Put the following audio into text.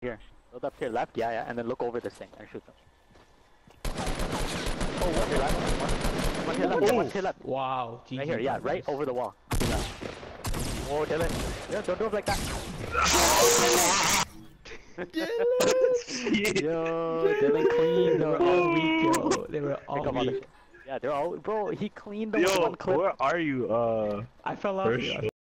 Here. Build up to your left, yeah, and then look over this thing and shoot them. Oh, one to your left, one to your left, one to your left. Wow. GG, Right here, yeah, right over the wall. Oh, Dylan. Yeah, don't do it like that. Yo, Dylan clean. They were all weak, yo. They were all weak. Yeah, they're all. Bro, he cleaned the one clip. Where are you? I fell off.